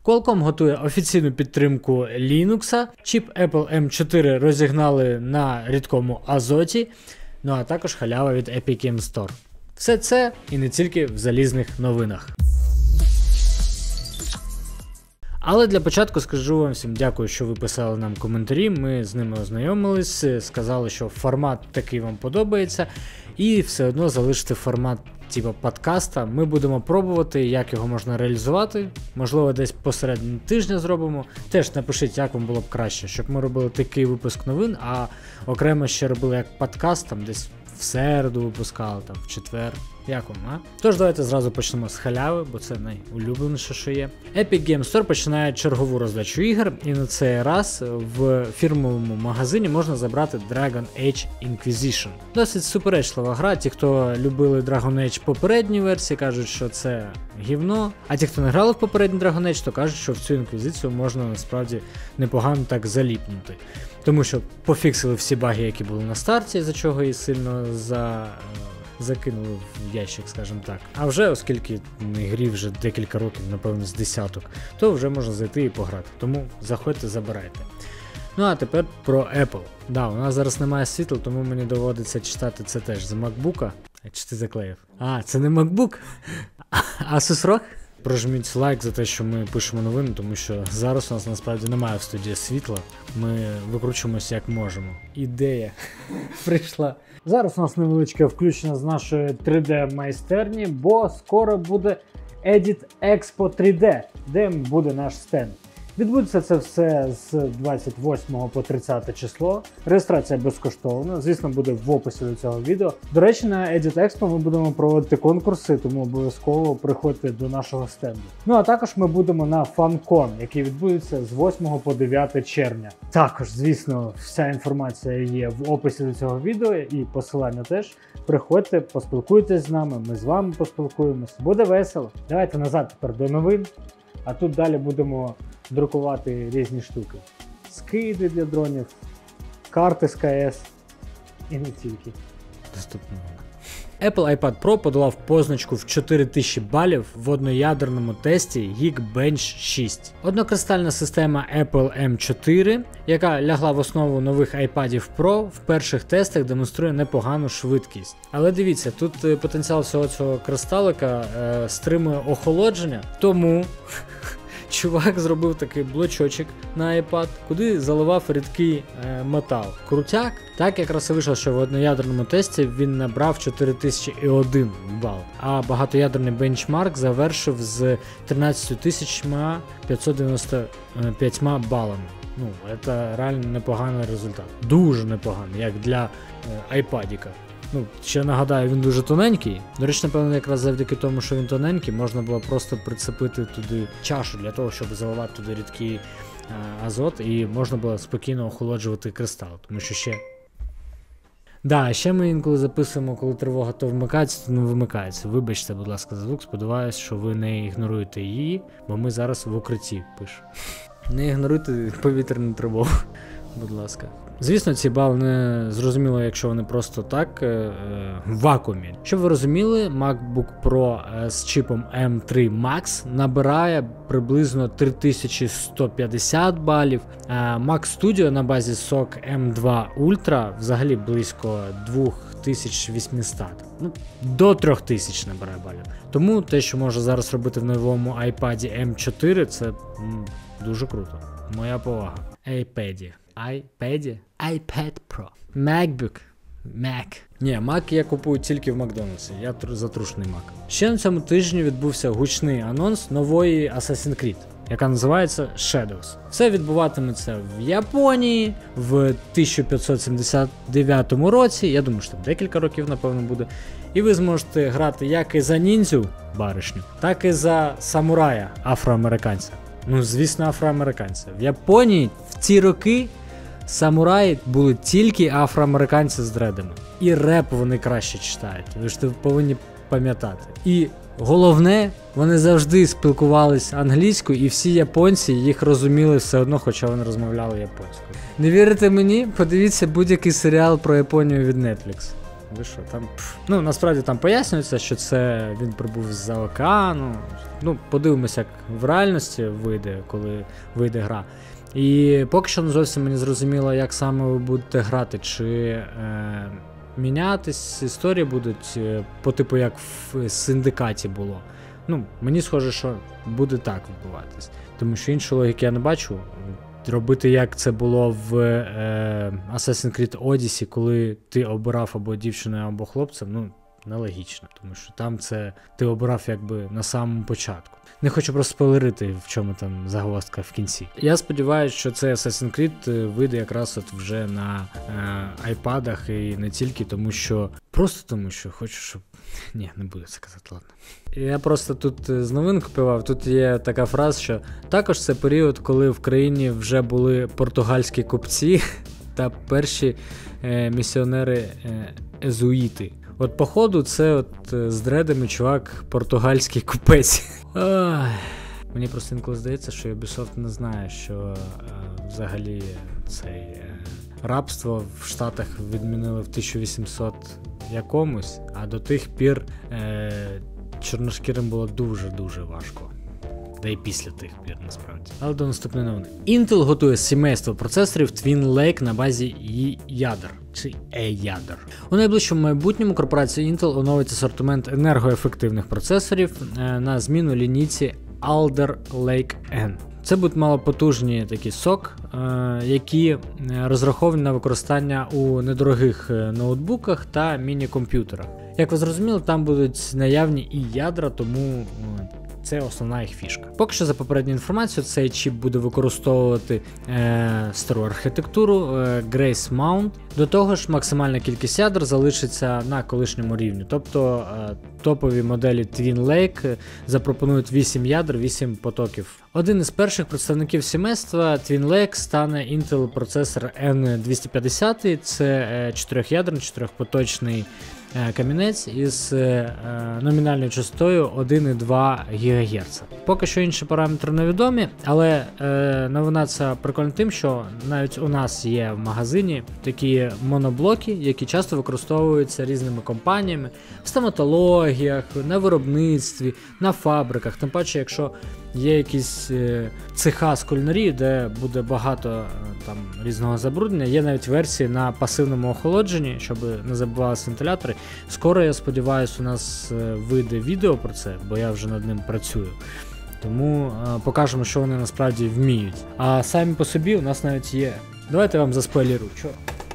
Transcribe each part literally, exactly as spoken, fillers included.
Qualcomm готує офіційну підтримку Linux, чіп Apple ем чотири розігнали на рідкому азоті, ну а також халява від Epic Games Store. Все це і не тільки в залізних новинах. Але для початку скажу вам всім дякую, що ви писали нам коментарі, ми з ними ознайомились, сказали, що формат такий вам подобається, і все одно залишити формат типу подкаста. Ми будемо пробувати, як його можна реалізувати, можливо десь посередині тижня зробимо. Теж напишіть, як вам було б краще, щоб ми робили такий випуск новин, а окремо ще робили як подкаст, там десь в середу випускали, там в четвер. Як вам, а? Тож давайте зразу почнемо з халяви, бо це найулюбленіше, що є. Epic Games Store починає чергову роздачу ігор, і на цей раз в фірмовому магазині можна забрати Dragon Age Inquisition. Досить суперечлива гра, ті, хто любили Dragon Age попередній версії, кажуть, що це гівно, а ті, хто не грали в попередній Dragon Age, то кажуть, що в цю інквізицію можна насправді непогано так заліпнути. Тому що пофіксили всі баги, які були на старті, за чого її сильно за... закинули в ящик, скажімо так. А вже, оскільки не грі вже декілька років, напевно, з десяток, то вже можна зайти і пограти. Тому заходьте, забирайте. Ну а тепер про Apple. Да, у нас зараз немає світла, тому мені доводиться читати це теж з MacBook'а. Чи ти заклеїв? А, це не MacBook? Asus рог? Прожміть лайк за те, що ми пишемо новини, тому що зараз у нас насправді немає в студії світла. Ми викручуємося як можемо. Ідея прийшла. Зараз у нас невеличке включення з нашої три де майстерні, бо скоро буде Edit Expo три де, де буде наш стенд. Відбудеться це все з двадцять восьмого по тридцяте число. Реєстрація безкоштовна, звісно, буде в описі до цього відео. До речі, на Edit Expo ми будемо проводити конкурси, тому обов'язково приходьте до нашого стенду. Ну а також ми будемо на FanCon, який відбудеться з восьмого по дев'яте червня. Також, звісно, вся інформація є в описі до цього відео і посилання теж. Приходьте, поспілкуйтесь з нами, ми з вами поспілкуємося. Буде весело. Давайте назад тепер до новин, а тут далі будемо друкувати різні штуки. Скиди для дронів, карти з ка ес і не тільки. Доступно. Apple iPad Pro подолав позначку в чотири тисячі балів в одноядерному тесті Geekbench шість. Однокристальна система Apple ем чотири, яка лягла в основу нових iPadів Pro, в перших тестах демонструє непогану швидкість. Але дивіться, тут потенціал всього цього кристалика е, стримує охолодження, тому чувак зробив такий блочочок на iPad, куди заливав рідкий е, метал. Крутяк. Так якраз і вийшло, що в одноядерному тесті він набрав чотири тисячі один бал, а багатоядерний бенчмарк завершив з тринадцять тисяч п'ятсот дев'яносто п'ять балами. Ну, це реально непоганий результат. Дуже непоганий, як для е, айпадіка. Ну, ще нагадаю, він дуже тоненький. До речі, напевно, якраз завдяки тому, що він тоненький, можна було просто прицепити туди чашу для того, щоб заливати туди рідкий а, азот, і можна було спокійно охолоджувати кристал, тому що ще... Да, ще ми інколи записуємо, коли тривога то вмикається, то не вимикається. Вибачте, будь ласка, за звук, сподіваюсь, що ви не ігноруєте її, бо ми зараз в укритті пишемо. Не ігноруйте повітряну тривогу, будь ласка. Звісно, ці бали не зрозуміло, якщо вони просто так, е, в вакуумі. Щоб ви розуміли, MacBook Pro з чипом ем три Max набирає приблизно три тисячі сто п'ятдесят балів, а Mac Studio на базі сок ем два Ultra взагалі близько дві тисячі вісімсот. Ну, до три тисячі набирає балів. Тому те, що може зараз робити в новому iPad ем чотири, це м, дуже круто. Моя повага. iPad. iPad? iPad Pro. MacBook. Mac. Ні, Mac я купую тільки в Макдональдсі. Я затрушений Mac. Ще на цьому тижні відбувся гучний анонс нової Assassin's Creed, яка називається Shadows. Все відбуватиметься в Японії в тисяча п'ятсот сімдесят дев'ятому році. Я думаю, що там декілька років, напевно, буде. І ви зможете грати як і за ніндзю, баришню, так і за самурая, афроамериканця. Ну, звісно, афроамериканця. В Японії в ці роки самураї були тільки афроамериканці з дредами. І реп вони краще читають. Ви ж повинні пам'ятати. І головне, вони завжди спілкувалися англійською, і всі японці їх розуміли все одно, хоча вони розмовляли японською. Не вірите мені? Подивіться будь-який серіал про Японію від Netflix. ви що, там, пф. Ну, насправді там пояснюється, що це він прибув з-за океану. Ну, подивимося, як в реальності вийде, коли вийде гра. І поки що не зовсім мені зрозуміло, як саме ви будете грати, чи е, мінятись історії будуть е, по типу, як в Синдикаті було. Ну, мені схоже, що буде так відбуватись. Тому що іншої логіки я не бачу. Робити, як це було в е, Assassin's Creed Odyssey, коли ти обирав або дівчину, або хлопця, ну, нелогічно, тому що там це ти обирав якби на самому початку. Не хочу просто спойлерити, в чому там загвоздка в кінці. Я сподіваюся, що цей Assassin's Creed вийде якраз от вже на е, айпадах і не тільки, тому що просто тому що хочу, щоб... Ні, не буду це казати, ладно. Я просто тут з новин купував, тут є така фраза, що також це період, коли в країні вже були португальські купці та перші е, місіонери е, езуїти. От походу це от з дредами чувак португальський купець. Ой. Мені просто інколи здається, що Ubisoft не знає, що е, взагалі цей е, рабство в Штатах відмінили в тисяча вісімсот якомусь, а до тих пір е, чорношкірим було дуже-дуже важко. Да і після тих пір, насправді. Але до наступної новини. Intel готує сімейство процесорів Twin Lake на базі її ядер, чи E-ядер. У найближчому майбутньому корпорація Intel оновить асортимент енергоефективних процесорів е, на зміну лінійці Alder Lake N. Це будуть малопотужні такі сок, е, які розраховані на використання у недорогих ноутбуках та міні-комп'ютерах. Як ви зрозуміли, там будуть наявні і ядра, тому е, це основна їх фішка. Поки що, за попередню інформацію, цей чіп буде використовувати е, стару архітектуру е, Grace Mount. До того ж, максимальна кількість ядер залишиться на колишньому рівні. Тобто е, топові моделі Twin Lake запропонують вісім ядер, вісім потоків. Один із перших представників сімейства Twin Lake стане Intel процесор ен двісті п'ятдесят. Це е, чотирьохядерний, чотирьохпоточний камінець із е, номінальною частотою один і два гігагерца. Поки що інші параметри невідомі, але е, новина ця прикольна тим, що навіть у нас є в магазині такі моноблоки, які часто використовуються різними компаніями в стоматологіях, на виробництві, на фабриках. Тим паче, якщо є якісь е, цеха з кулінарії, де буде багато е, там різного забруднення, є навіть версії на пасивному охолодженні, щоб не забувалися вентилятори. Скоро, я сподіваюся, у нас е, вийде відео про це, бо я вже над ним працюю. Тому е, покажемо, що вони насправді вміють. А самі по собі у нас навіть є. Давайте я вам заспойлерую. Чо?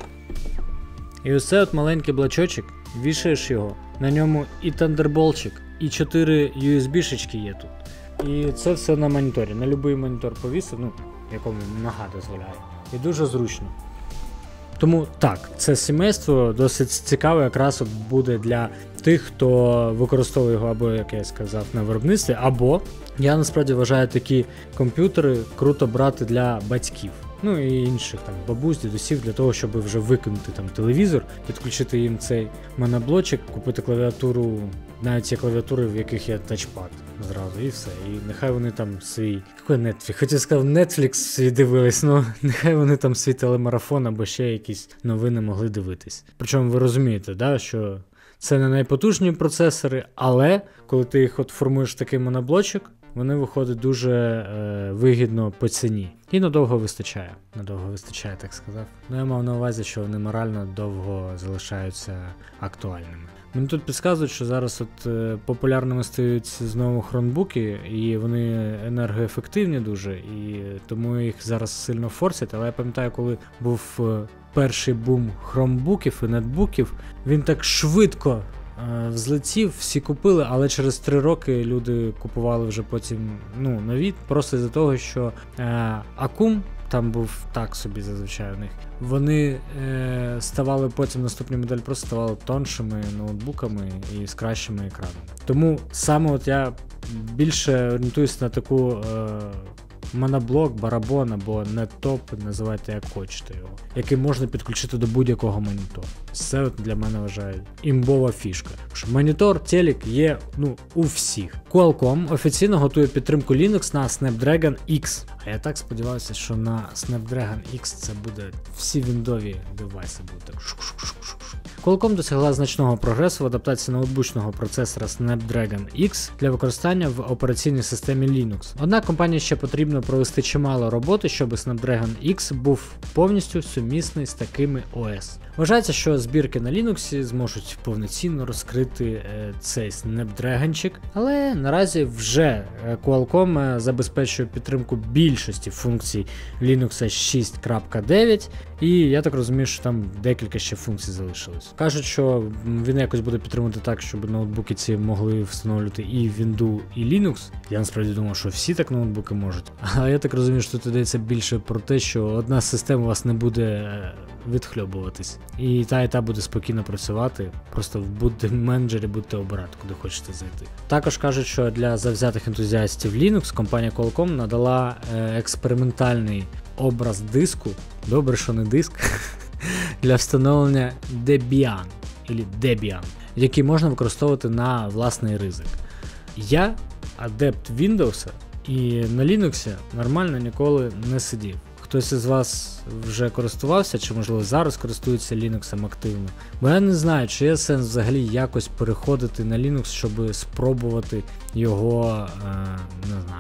І ось цей от маленький блочочок, вішаєш його, на ньому і тандерболчик, і чотири ю ес бі-шечки є тут. І це все на моніторі. На будь-який монітор повісив, ну, якому нога дозволяє. І дуже зручно. Тому так, це сімейство досить цікаве, якраз от буде для тих, хто використовує його або, як я сказав, на виробництві, або, я насправді вважаю, такі комп'ютери круто брати для батьків. Ну і інших там бабусь, дідусів, для того, щоб вже викинути там телевізор, підключити їм цей моноблочок, купити клавіатуру, навіть є клавіатури, в яких є тачпад зразу, і все. І нехай вони там свій, який Netflix, хотів сказати, Netflix свій дивились, ну нехай вони там свій телемарафон або ще якісь новини могли дивитись. Причому ви розумієте, да, що це не найпотужні процесори, але коли ти їх от формуєш такий моноблочок, вони виходять дуже е, вигідно по ціні. І надовго вистачає. Надовго вистачає, так сказав. Ну я мав на увазі, що вони морально довго залишаються актуальними. Мені тут підказують, що зараз от е, популярними стають знову хронбуки, і вони енергоефективні дуже, і тому їх зараз сильно форсять. Але я пам'ятаю, коли був е, перший бум хромбуків і нетбуків, він так швидко взлетів, всі купили, але через три роки люди купували вже потім ну, нові, просто з-за того, що е, Акум, там був так собі зазвичай у них, вони е, ставали потім, наступні моделі просто ставали тоншими ноутбуками і з кращими екранами. Тому саме от я більше орієнтуюся на таку е, моноблок, барабон або неттоп, називайте як хочете його, який можна підключити до будь-якого монітора. Це от для мене вважаю імбова фішка. Монітор, телек є ну, у всіх. Qualcomm офіційно готує підтримку Linux на Snapdragon X. А я так сподіваюся, що на Snapdragon X це буде всі віндові девайси будуть. Qualcomm досягла значного прогресу в адаптації ноутбучного процесора Snapdragon X для використання в операційній системі Linux. Однак компанії ще потрібно провести чимало роботи, щоб Snapdragon X був повністю сумісний з такими о ес. Вважається, що збірки на Linux зможуть повноцінно розкрити е, цей Snapdragonчик, але наразі вже Qualcomm забезпечує підтримку більшості функцій Linux шість крапка дев'ять, і я так розумію, що там декілька ще функцій залишилось. Кажуть, що він якось буде підтримувати так, щоб ноутбуки ці могли встановлювати і Windows, і Linux. Я насправді думав, що всі так ноутбуки можуть. А я так розумію, що тут йдеться більше про те, що одна з систем у вас не буде відхльобуватись. І та і та буде спокійно працювати, просто в будь менеджері будете обирати, куди хочете зайти. Також кажуть, що для завзятих ентузіастів Linux компанія Qualcomm надала е, експериментальний образ диску, добре, що не диск, для встановлення Debian, або Debian, який можна використовувати на власний ризик. Я адепт Windows і на Linux нормально ніколи не сидів. Хтось із вас вже користувався, чи можливо зараз користується Linux активно. Бо я не знаю, чи є сенс взагалі якось переходити на Linux, щоб спробувати його, е, не знаю,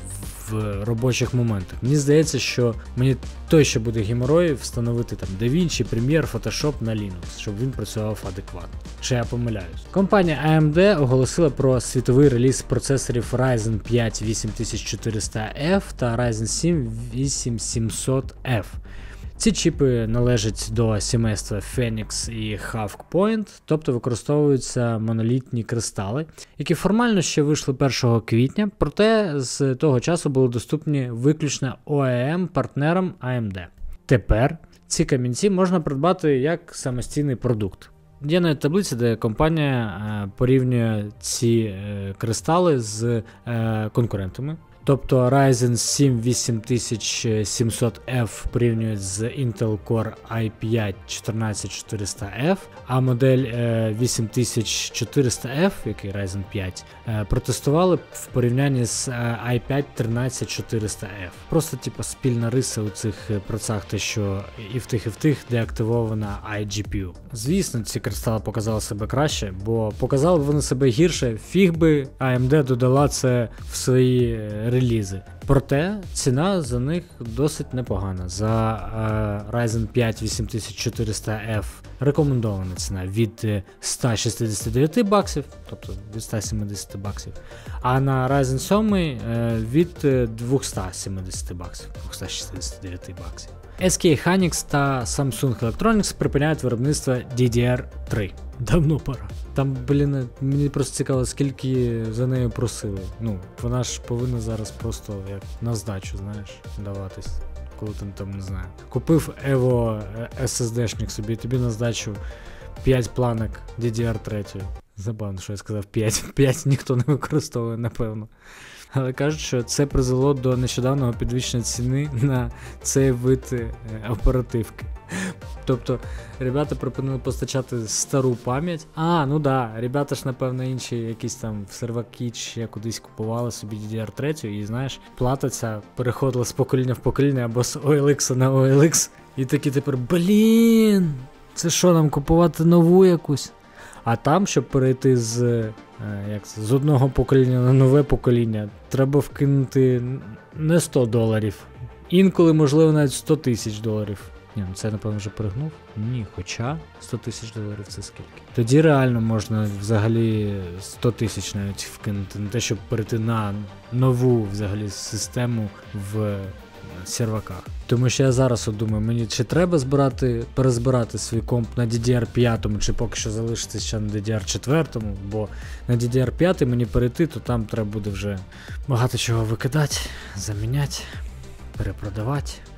в робочих моментах. Мені здається, що мені той, що буде геморрой, встановити там DaVinci, Premiere, Photoshop на Linux, щоб він працював адекватно. Чи я помиляюсь? Компанія ей ем ді оголосила про світовий реліз процесорів Ryzen п'ять вісім тисяч чотириста еф та Ryzen сім вісім сімсот еф. Ці чіпи належать до сімейства Phoenix і Hawk Point, тобто використовуються монолітні кристали, які формально ще вийшли першого квітня, проте з того часу були доступні виключно о і ем-партнерам ей ем ді. Тепер ці камінці можна придбати як самостійний продукт. Є навіть таблиця, де компанія е, порівнює ці е, кристали з е, конкурентами. Тобто Ryzen сім вісім тисяч сімсот еф порівнюють з Intel Core ай п'ять чотирнадцять чотириста еф, а модель вісім тисяч чотириста еф, який Ryzen п'ять, протестували в порівнянні з ай п'ять тринадцять чотириста еф. Просто типу спільна риса у цих процесах, те, що і в тих, і в тих деактивована ай джі пі ю. Звісно, ці кристали показали себе краще, бо показали б вони себе гірше, фіг би ей ем ді додала це в свої релізи. Проте ціна за них досить непогана. За е, Ryzen п'ять вісім тисяч чотириста еф рекомендована ціна від ста шістдесят дев'ять баксів, тобто від ста сімдесят баксів, а на Ryzen сім е, від двісті сімдесят баксів, двісті шістдесят дев'ять баксів. ес кей Hynix та Samsung Electronics припиняють виробництво ді ді ар три. Давно пора. Там, блін, мені просто цікаво, скільки за нею просили. Ну, вона ж повинна зараз просто як на здачу, знаєш, даватись. Коли ти там, не знаю, купив Evo ес ес ді-шник собі, тобі на здачу п'ять планок ді ді ар три. Забавно, що я сказав п'ять. п'ять ніхто не використовує, напевно. Але кажуть, що це призвело до нещодавнього підвищення ціни на цей вид е, оперативки. Тобто, ребята припинили постачати стару пам'ять. А, ну да, ребята ж, напевно, інші якісь там в серваки чи кудись купували собі ді ді ар три, і, знаєш, плата ця переходила з покоління в покоління або з о ел ікс на о ел ікс. І такі тепер, блін, це що, нам купувати нову якусь? А там, щоб перейти з, е, як це, з одного покоління на нове покоління, треба вкинути не сто доларів. Інколи, можливо, навіть сто тисяч доларів. Ні, ну це, напевно, вже перегнув. Ні, хоча сто тисяч доларів це скільки. Тоді реально можна взагалі сто тисяч навіть вкинути. Не те, щоб перейти на нову взагалі систему в серваках. Тому що я зараз от думаю, мені чи треба збирати, перезбирати свій комп на ді ді ар п'ять, чи поки що залишитися ще на ді ді ар чотири, бо на ді ді ар п'ять мені перейти, то там треба буде вже багато чого викидати, заміняти, перепродавати.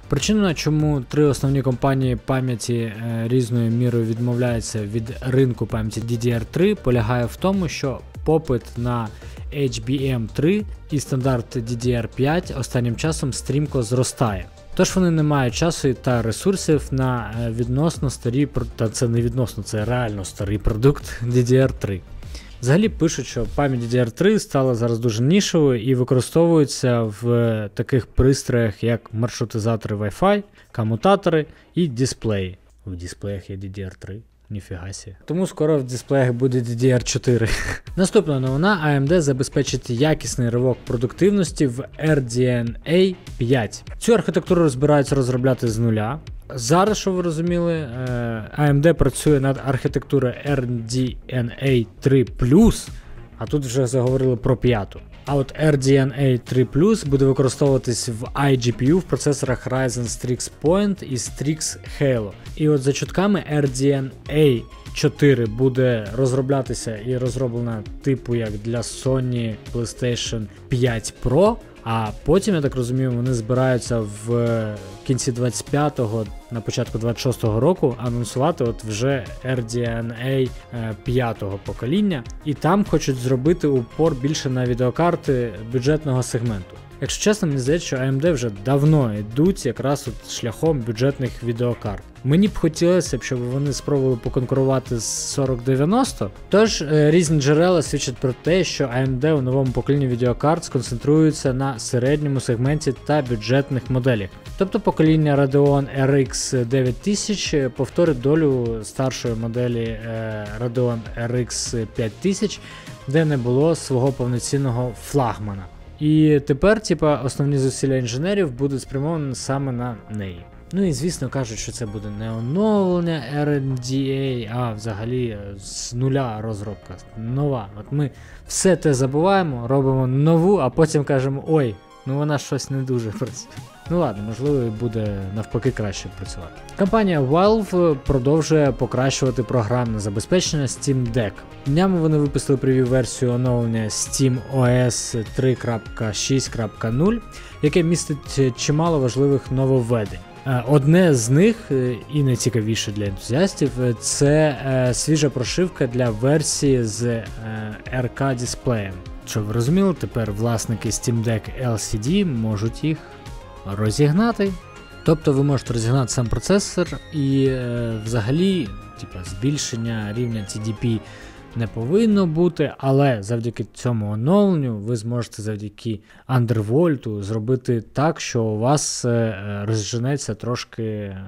Причина, чому три основні компанії пам'яті е, різною мірою відмовляються від ринку пам'яті ді ді ар три, полягає в тому, що попит на ейч бі ем три і стандарт ді ді ар п'ять останнім часом стрімко зростає. Тож вони не мають часу та ресурсів на відносно старі, та це не відносно, це реально старий продукт ді ді ар три. Взагалі пишуть, що пам'ять ді ді ар три стала зараз дуже нішевою і використовується в таких пристроях, як маршрутизатори Wi-Fi, комутатори і дисплеї. В дисплеях є ді ді ар три. Ніфіга сі. Тому скоро в дисплеях буде ді ді ар чотири. Наступна новина: ей ем ді забезпечить якісний ривок продуктивності в ар ді ен ей п'ять. Цю архітектуру розбираються розробляти з нуля. Зараз, що ви розуміли, ей ем ді працює над архітектурою ар ді ен ей три плюс, а тут вже заговорили про п'яту. А от ар ді ен ей три плюс буде використовуватись в ай джі пі ю в процесорах Ryzen Strix Point і Strix Halo. І от за чутками ар ді ен ей чотири буде розроблятися і розроблена типу як для Sony PlayStation п'ять Pro, а потім, я так розумію, вони збираються в кінці двадцять п'ятого, на початку двадцять шостого року анонсувати от вже ар ді ен ей п'ятого покоління, і там хочуть зробити упор більше на відеокарти бюджетного сегменту. Якщо чесно, мені здається, що ей ем ді вже давно йдуть якраз от шляхом бюджетних відеокарт. Мені б хотілося б, щоб вони спробували поконкурувати з сорок дев'яносто. Тож різні джерела свідчать про те, що ей ем ді у новому поколінні відеокарт сконцентрується на середньому сегменті та бюджетних моделях. Тобто покоління Radeon ар ікс дев'ять тисяч повторить долю старшої моделі Radeon ар ікс п'ять тисяч, де не було свого повноцінного флагмана. І тепер, типа, основні зусилля інженерів будуть спрямовані саме на неї. Ну і звісно кажуть, що це буде не оновлення ар ен ді ей, а взагалі з нуля розробка, нова. От ми все те забуваємо, робимо нову, а потім кажемо, ой, ну вона щось не дуже працює. Ну ладно, можливо, буде навпаки краще працювати. Компанія Valve продовжує покращувати програмне забезпечення Steam Deck. Днями вони випустили прев'ю-версію оновлення SteamOS три крапка шість крапка нуль, яке містить чимало важливих нововведень. Одне з них, і найцікавіше для ентузіастів, це свіжа прошивка для версії з ар кей дисплеєм. Щоб ви розуміли, тепер власники Steam Deck ел сі ді можуть їх розігнати. Тобто ви можете розігнати сам процесор і е, взагалі типа, збільшення рівня ті ді пі не повинно бути, але завдяки цьому оновленню ви зможете завдяки Undervolt зробити так, що у вас е, розженеться трошки е,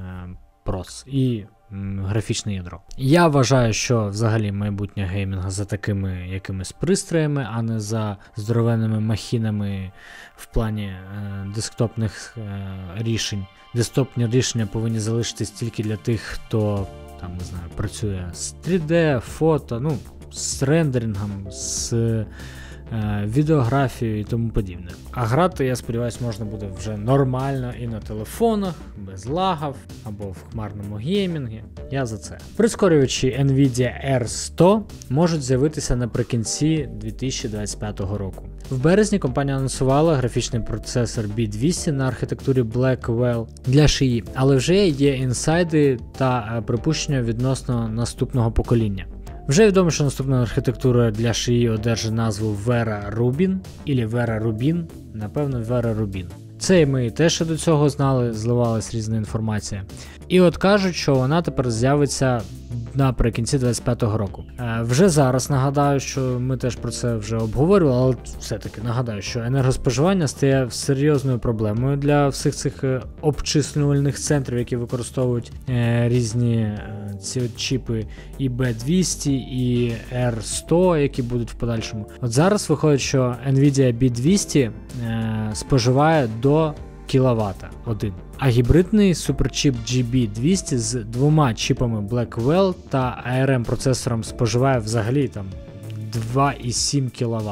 прос і м, графічне ядро. Я вважаю, що взагалі майбутнє геймінга за такими якимись пристроями, а не за здоровенними махінами в плані е, десктопних е, рішень. Десктопні рішення повинні залишитись тільки для тих, хто там, не знаю, працює з три де, фото, ну, з рендерингом, з е, відеографією і тому подібне. А грати, я сподіваюся, можна буде вже нормально і на телефонах, без лагів, або в хмарному геймінгі. Я за це. Прискорювачі Nvidia ар сто можуть з'явитися наприкінці дві тисячі двадцять п'ятого року. В березні компанія анонсувала графічний процесор бі двісті на архітектурі Blackwell для шиї, але вже є інсайди та припущення відносно наступного покоління. Вже відомо, що наступна архітектура для шиї одержить назву Vera Rubin, або Vera Rubin, напевно Vera Rubin. Це і ми теж до цього знали, зливалась різна інформація. І от кажуть, що вона тепер з'явиться наприкінці двадцять п'ятого року. Е, вже зараз нагадаю, що ми теж про це вже обговорювали, але все-таки нагадаю, що енергоспоживання стає серйозною проблемою для всіх цих обчислювальних центрів, які використовують е, різні е, ці чіпи і бі двісті, і ар сто, які будуть в подальшому. От зараз виходить, що Nvidia бі двісті е, споживає до кіловата один. А гібридний суперчіп джі бі двісті з двома чіпами Blackwell та ей ар ем процесором споживає взагалі там два цілих сім кіловата.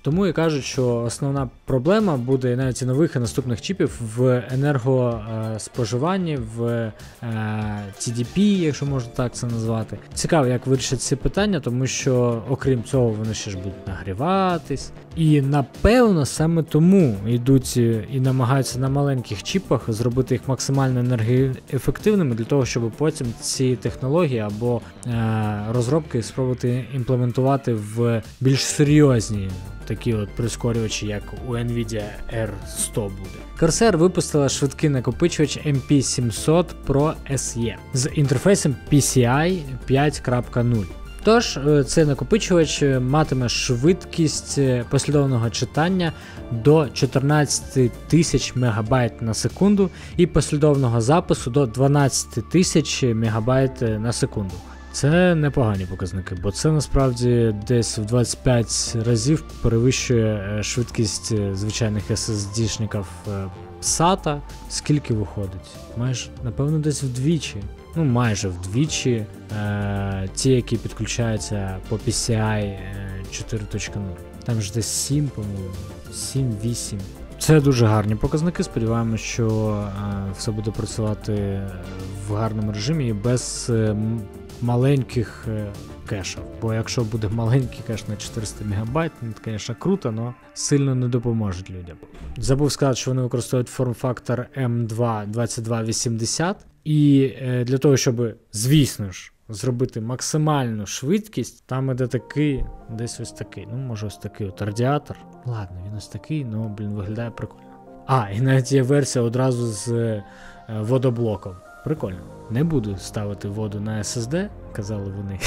Тому і кажуть, що основна проблема буде навіть і нових і наступних чіпів в енергоспоживанні, в Ті Ді Пі, якщо можна так це назвати. Цікаво, як вирішать ці питання, тому що, окрім цього, вони ще ж будуть нагріватись. І, напевно, саме тому йдуть і намагаються на маленьких чіпах зробити їх максимально енергоефективними, для того, щоб потім ці технології або е, розробки спробувати імплементувати в більш серйозні такі от прискорювачі, як у Nvidia Р сто буде. Corsair випустила швидкий накопичувач Ем Пі сімсот Pro Ес Е з інтерфейсом Пі Сі Ай п'ять крапка нуль. Тож, цей накопичувач матиме швидкість послідовного читання до чотирнадцять тисяч мегабайт на секунду і послідовного запису до дванадцять тисяч мегабайт на секунду. Це непогані показники, бо це насправді десь в двадцять п'ять разів перевищує швидкість звичайних ес ес ді-шників сата. Скільки виходить? Майже, напевно, десь вдвічі. Ну, майже вдвічі. Е, ті, які підключаються по Пі Сі Ай чотири крапка нуль. Там ж десь сім, по-моєму. сім-вісім. Це дуже гарні показники. Сподіваємося, що е, все буде працювати в гарному режимі і без е, маленьких е, кешів. Бо якщо буде маленький кеш на чотириста мегабайт, це, звісно, круто, але сильно не допоможе людям. Забув сказати, що вони використовують форм-фактор Ем два двадцять два вісімдесят. І е, для того, щоб, звісно ж, зробити максимальну швидкість, там іде такий, десь ось такий, ну, може ось такий от радіатор. Ладно, він ось такий, ну, блін, виглядає прикольно. А, і навіть є версія одразу з е, водоблоком. Прикольно. Не буду ставити воду на ес ес ді, казали вони.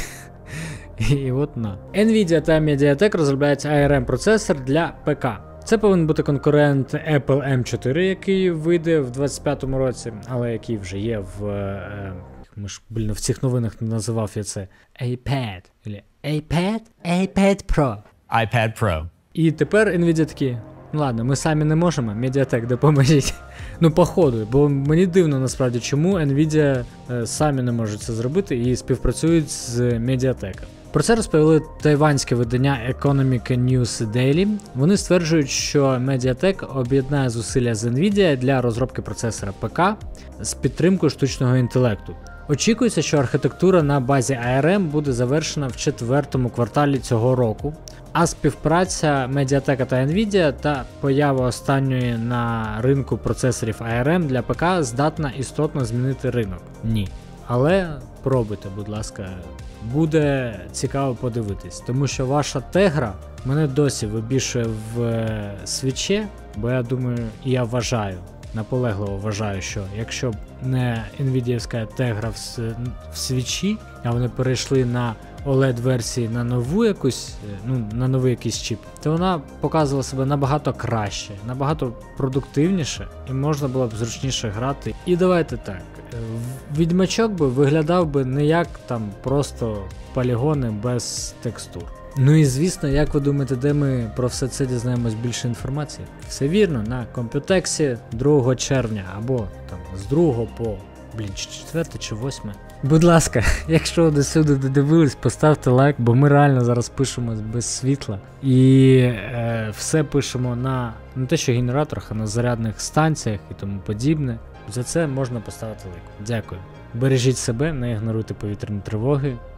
І от на. Nvidia та Mediatek розробляють ей ар ем процесор для ПК. Це повинен бути конкурент Apple Ем чотири, який вийде в двадцять п'ятому році, але який вже є в... Е, ми ж, блін, в цих новинах не називав я це iPad. Или iPad? iPad Pro. iPad Pro. І тепер Nvidia такі, ну ладно, ми самі не можемо, Mediatek, допоможіть. Ну, походу, бо мені дивно насправді, чому Nvidia е, самі не можуть це зробити і співпрацюють з Mediatek. Про це розповіли тайванське видання Economic News Daily. Вони стверджують, що Mediatek об'єднає зусилля з Nvidia для розробки процесора ПК з підтримкою штучного інтелекту. Очікується, що архітектура на базі ей ар ем буде завершена в четвертому кварталі цього року, а співпраця Mediatek та Nvidia та поява останньої на ринку процесорів ей ар ем для ПК здатна істотно змінити ринок. Ні. Але пробуйте, будь ласка, буде цікаво подивитись, тому що ваша тегра мене досі вибішує в свічі, бо я думаю, і я вважаю, наполегливо вважаю, що якщо б не Nvidia-ська тегра в, в свічі, а вони перейшли на о лед-версії на нову якусь, ну, на новий якийсь чіп, то вона показувала себе набагато краще, набагато продуктивніше і можна було б зручніше грати. І давайте так, Відьмачок би виглядав би не як там просто полігони без текстур. Ну і звісно, як ви думаєте, де ми про все це дізнаємось більше інформації? Все вірно, на Computex другого червня, або там з другого по, блін, четверте чи восьме. Будь ласка, якщо до сюди додивились, поставте лайк, бо ми реально зараз пишемо без світла. І е, все пишемо на не те, що генераторах, а на зарядних станціях і тому подібне. За це можна поставити лайк. Дякую. Бережіть себе, не ігноруйте повітряні тривоги.